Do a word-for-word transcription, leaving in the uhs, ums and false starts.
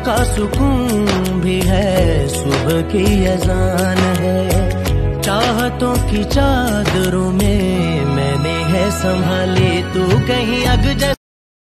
का सुकून भी है, सुबह की अजान है। चाहतों की चादरों में मैंने है संभाली, तू कहीं अग